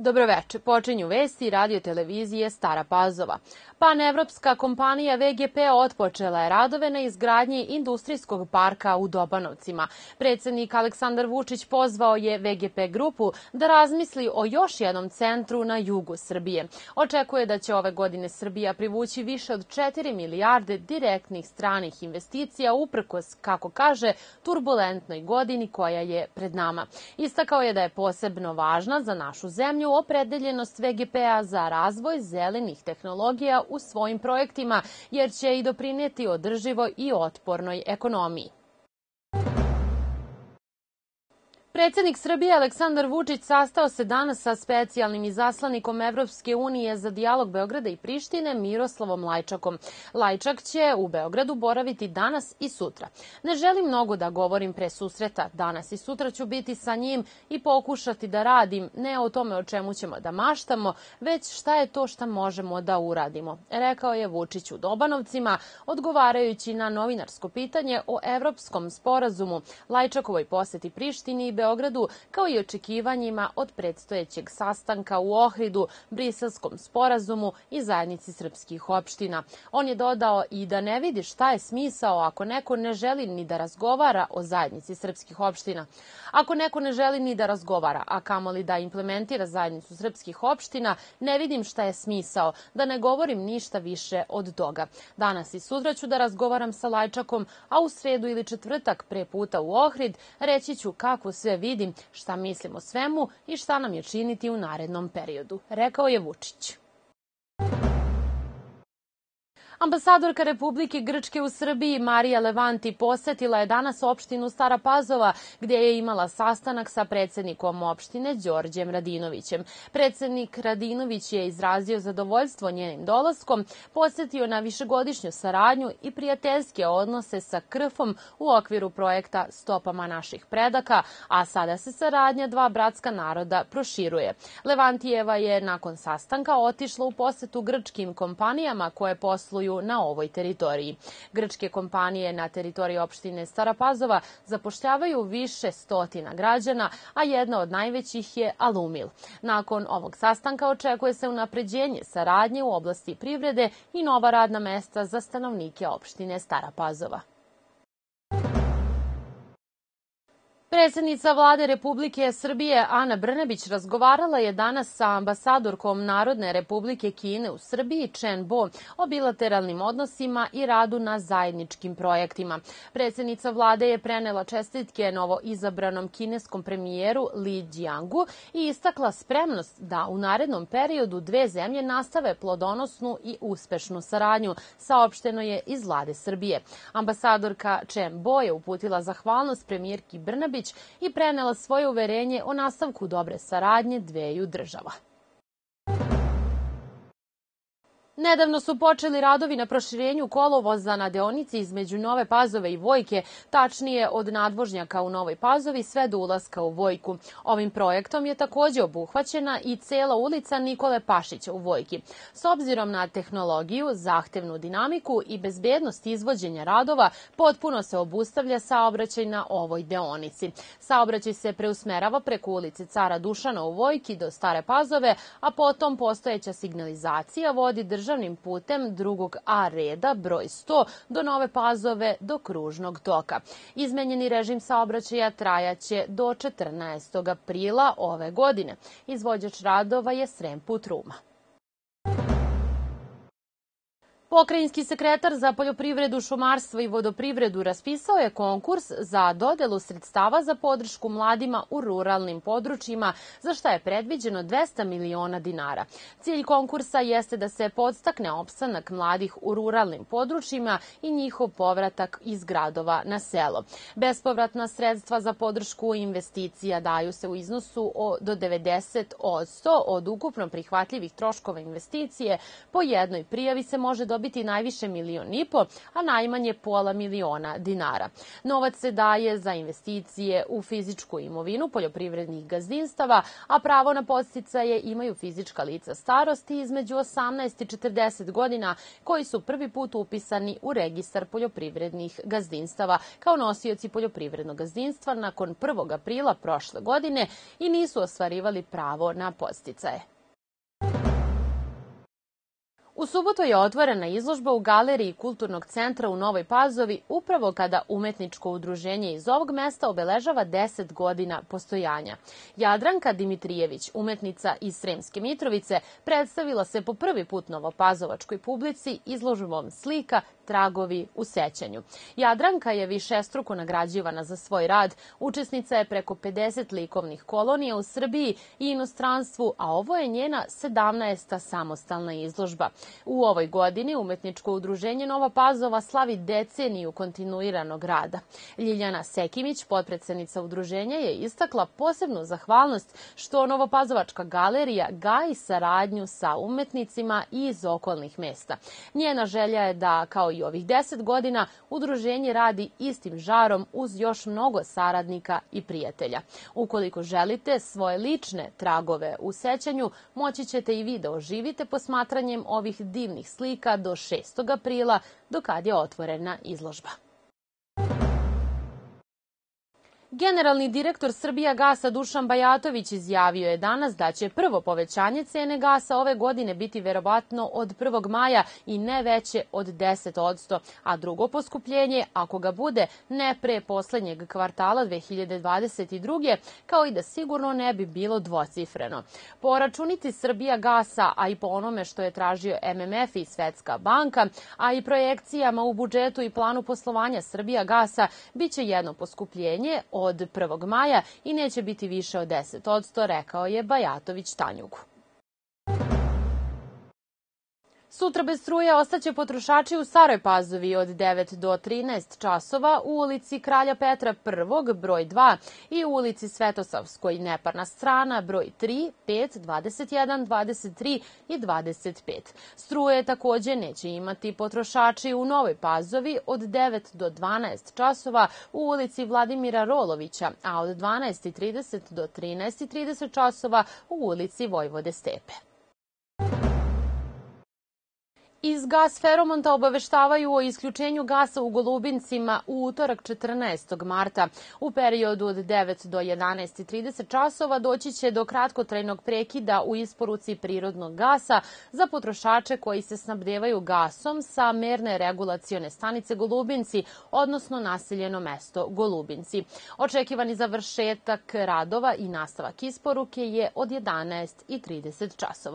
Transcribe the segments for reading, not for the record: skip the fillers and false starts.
Dobroveče, počinju vesti radio televizije Stara Pazova. Panevropska kompanija VGP otpočela je radove na izgradnji industrijskog parka u Dobanovcima. Predsednik Aleksandar Vučić pozvao je VGP grupu da razmisli o još jednom centru na jugu Srbije. Očekuje da će ove godine Srbija privući više od 4 milijarde direktnih stranih investicija uprkos, kako kaže, turbulentnoj godini koja je pred nama. Istakao je da je posebno važna za našu zemlju opredeljenost VGP-a za razvoj zelenih tehnologija u svojim projektima, jer će i doprinijeti održivoj i otpornoj ekonomiji. Predsednik Srbije Aleksandar Vučić sastao se danas sa specijalnim izaslanikom Evropske unije za dijalog Beograda i Prištine Miroslavom Lajčakom. Lajčak će u Beogradu boraviti danas i sutra. Ne želim mnogo da govorim pre susreta. Danas i sutra ću biti sa njim i pokušati da radim ne o tome o čemu ćemo da maštamo, već šta je to šta možemo da uradimo, rekao je Vučić u Dobanovcima, odgovarajući na novinarsko pitanje o evropskom sporazumu, Lajčakovoj poseti Prištini i Beogradu, kao i očekivanjima od predstojećeg sastanka u Ohridu, Briselskom sporazumu i zajednici srpskih opština. On je dodao i da ne vidi šta je smisao ako neko ne želi ni da razgovara o zajednici srpskih opština. Ako neko ne želi ni da razgovara, a kamoli da implementira zajednicu srpskih opština, ne vidim šta je smisao, da ne govorim ništa više od toga. Danas i sutra ću da razgovaram sa Lajčakom, a u sredu ili četvrtak pre puta u Ohrid reći ću kako sve vidim, šta mislim o svemu i šta nam je činiti u narednom periodu, rekao je Vučić. Ambasadorka Republike Grčke u Srbiji Marija Levanti posetila je danas opštinu Stara Pazova, gdje je imala sastanak sa predsednikom opštine Đorđem Radinovićem. Predsednik Radinović je izrazio zadovoljstvo njenim dolaskom, posetio na višegodišnju saradnju i prijateljske odnose sa KRF-om u okviru projekta Stopama naših predaka, a sada se saradnja dva bratska naroda proširuje. Levantijeva je nakon sastanka otišla u posetu grčkim kompanijama koje posluju na ovoj teritoriji. Grčke kompanije na teritoriji opštine Stara Pazova zapošljavaju više stotina građana, a jedna od najvećih je Alumil. Nakon ovog sastanka očekuje se unapređenje saradnje u oblasti privrede i nova radna mesta za stanovnike opštine Stara Pazova. Predsednica Vlade Republike Srbije Ana Brnabić razgovarala je danas sa ambasadorkom Narodne Republike Kine u Srbiji Chen Bo o bilateralnim odnosima i radu na zajedničkim projektima. Predsednica Vlade je prenela čestitke novo izabranom kineskom premijeru Li Jiangu i istakla spremnost da u narednom periodu dve zemlje nastave plodonosnu i uspešnu saradnju, saopšteno je iz Vlade Srbije. Ambasadorka Chen Bo je uputila zahvalnost premijerki Brnabić i prenela svoje uverenje o nastavku dobre saradnje dveju država. Nedavno su počeli radovi na proširenju kolovoza na deonici između Nove Pazove i Vojke, tačnije od nadvožnjaka u Novoj Pazovi sve do ulaska u Vojku. Ovim projektom je takođe obuhvaćena i cela ulica Nikole Pašića u Vojki. S obzirom na tehnologiju, zahtevnu dinamiku i bezbednost izvođenja radova, potpuno se obustavlja saobraćaj na ovoj deonici. Saobraćaj se preusmerava preko ulice Cara Dušana u Vojki do Stare Pazove, a potom postojeća signalizacija vodi državnim putem drugog A reda broj 100 do Nove Pazove do kružnog toka. Izmenjeni režim saobraćaja trajaće do 14. aprila ove godine. Izvođač radova je Sremput Ruma. Pokrajinski sekretar za poljoprivredu, šumarstvo i vodoprivredu raspisao je konkurs za dodelu sredstava za podršku mladima u ruralnim područjima, za šta je predviđeno 200 miliona dinara. Cilj konkursa jeste da se podstakne opstanak mladih u ruralnim područjima i njihov povratak iz gradova na selo. Bespovratna sredstva za podršku investicija daju se u iznosu do 90% od ukupno prihvatljivih troškova investicije. Po jednoj prijavi se može dobiti dobiti najviše 1,5 miliona, a najmanje pola miliona dinara. Novac se daje za investicije u fizičku imovinu poljoprivrednih gazdinstava, a pravo na podsticaje imaju fizička lica starosti između 18 i 40 godina koji su prvi put upisani u registar poljoprivrednih gazdinstava kao nosioci poljoprivrednog gazdinstva nakon 1. aprila prošle godine i nisu ostvarivali pravo na podsticaje. U subotu je otvorena izložba u Galeriji Kulturnog centra u Novoj Pazovi upravo kada umetničko udruženje iz ovog mesta obeležava 10 godina postojanja. Jadranka Dimitrijević, umetnica iz Sremske Mitrovice, predstavila se po prvi put novopazovačkoj publici izložbom slika Tragovi u sećanju. Jadranka je višestruko nagrađivana za svoj rad, učesnica je preko 50 likovnih kolonija u Srbiji i inostranstvu, a ovo je njena 17. samostalna izložba. U ovoj godini umetničko udruženje Nova Pazova slavi deceniju kontinuiranog rada. Ljiljana Sekimić, potpredsednica udruženja, je istakla posebnu zahvalnost što Novopazovačka galerija gaji saradnju sa umetnicima iz okolnih mesta. Njena želja je da, kao i ovih 10 godina, udruženje radi istim žarom uz još mnogo saradnika i prijatelja. Ukoliko želite svoje lične tragove u sećanju, moći ćete i vi da oživite posmatranjem ovih divnih slika do 6. aprila, do kad je otvorena izložba. Generalni direktor Srbijagasa Dušan Bajatović izjavio je danas da će prvo povećanje cene gasa ove godine biti verovatno od 1. maja i ne veće od 10%, a drugo poskupljenje, ako ga bude, ne pre poslednjeg kvartala 2022. kao i da sigurno ne bi bilo dvocifreno. Po računici Srbijagasa, a i po onome što je tražio MMF i Svetska banka, a i projekcijama u budžetu i planu poslovanja Srbijagasa, biće jedno poskupljenje od 1. maja i neće biti više od 10%, rekao je Bajatović Tanjugu. Sutra bez struje ostaće potrošači u Staroj Pazovi od 9 do 13 časova u ulici Kralja Petra I, broj 2 i u ulici Svetosavskoj neparna strana, broj 3, 5, 21, 23 i 25. Struje takođe neće imati potrošači u Novoj Pazovi od 9 do 12 časova u ulici Vladimira Rolovića, a od 12:30 do 13:30 časova u ulici Vojvode Stepe. Iz Gas Feromonta obaveštavaju o isključenju gasa u Golubincima u utorak 14. marta. U periodu od 9 do 11:30 časova doći će do kratkotrajnog prekida u isporuci prirodnog gasa za potrošače koji se snabdevaju gasom sa merne regulacione stanice Golubinci, odnosno naseljeno mesto Golubinci. Očekivani završetak radova i nastavak isporuke je od 11:30 časova.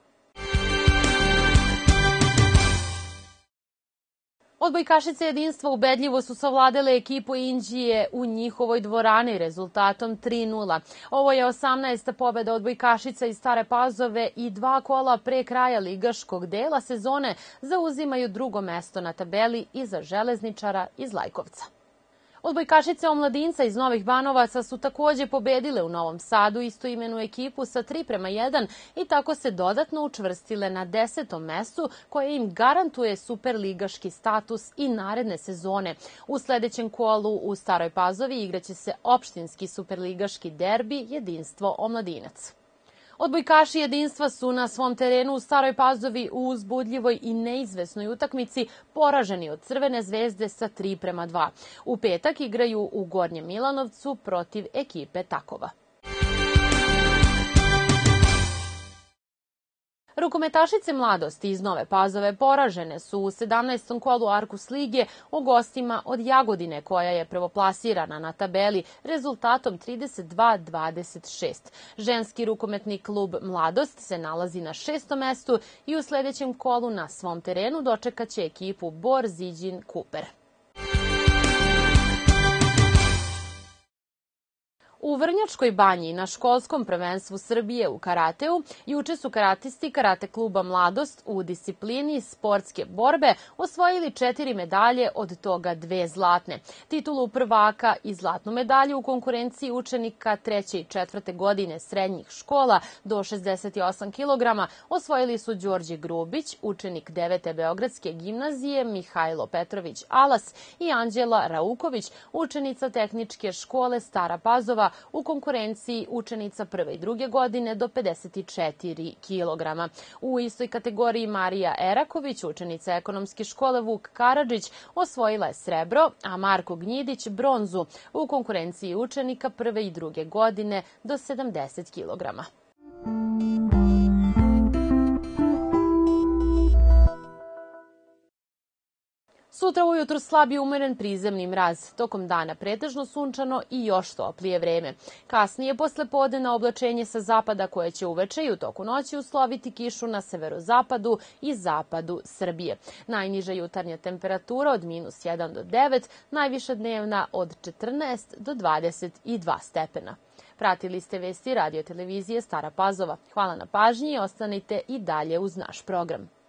Odbojkašice jedinstva ubedljivo su savladale ekipu Inđije u njihovoj dvorani rezultatom 3:0. Ovo je 18. pobeda odbojkašica iz Stare Pazove i 2 kola pre kraja ligaškog dela sezone zauzimaju drugo mesto na tabeli iza železničara iz Lajkovca. Odbojkašice omladinca iz Novih Banovaca su takođe pobedile u Novom Sadu istoimenu ekipu sa 3:1 i tako se dodatno učvrstile na 10. mestu koje im garantuje superligaški status i naredne sezone. U sledećem kolu u Staroj Pazovi igraće se opštinski superligaški derbi Jedinstvo omladinac. Odbojkaši jedinstva su na svom terenu u Staroj Pazovi u uzbudljivoj i neizvesnoj utakmici poraženi od Crvene zvezde sa 3:2. U petak igraju u Gornjem Milanovcu protiv ekipe Takova. Rukometašice mladosti iz Nove Pazove poražene su u 17. kolu Arkus lige u gostima od Jagodine, koja je prvoplasirana na tabeli rezultatom 32-26. Ženski rukometni klub Mladost se nalazi na 6. mestu i u sledećem kolu na svom terenu dočekaće ekipu Bor Ziđin Kuper. U Vrnjačkoj banji na školskom prvenstvu Srbije u karateu juče su karatisti Karate kluba Mladost u disciplini sportske borbe osvojili 4 medalje, od toga 2 zlatne. Titulu prvaka i zlatnu medalju u konkurenciji učenika 3. i 4. godine srednjih škola do 68 kg osvojili su Đorđe Grubić, učenik 9. Beogradske gimnazije, Mihajlo Petrović Alas i Anđela Rauković, učenica Tehničke škole Stara Pazova u konkurenciji učenica 1. i 2. godine do 54 kg. U istoj kategoriji Marija Eraković, učenica Ekonomske škole Vuk Karadžić, osvojila je srebro, a Marko Gnjidić bronzu u konkurenciji učenika 1. i 2. godine do 70 kg. Sutra ujutru slab i umeren prizemni mraz, tokom dana pretežno sunčano i još toplije vreme. Kasnije posle podneva oblačenje sa zapada koje će uveče i u toku noći usloviti kišu na severozapadu i zapadu Srbije. Najniža jutarnja temperatura od -1 do 9, najviša dnevna od 14 do 22 stepena. Pratili ste vesti radio televizije Stara Pazova. Hvala na pažnji i ostanite i dalje uz naš program.